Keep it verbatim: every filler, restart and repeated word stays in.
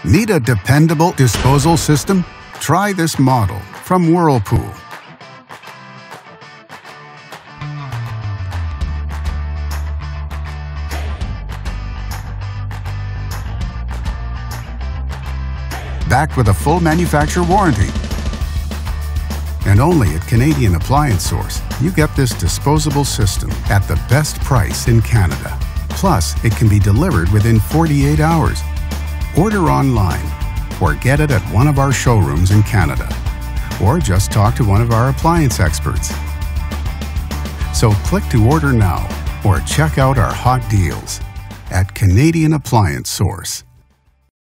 Need a dependable disposal system? Try this model from Whirlpool. Backed with a full manufacturer warranty. And only at Canadian Appliance Source, you get this disposable system at the best price in Canada. Plus, it can be delivered within forty-eight hours. Order online or get it at one of our showrooms in Canada. Or just talk to one of our appliance experts. So click to order now or check out our hot deals at Canadian Appliance Source.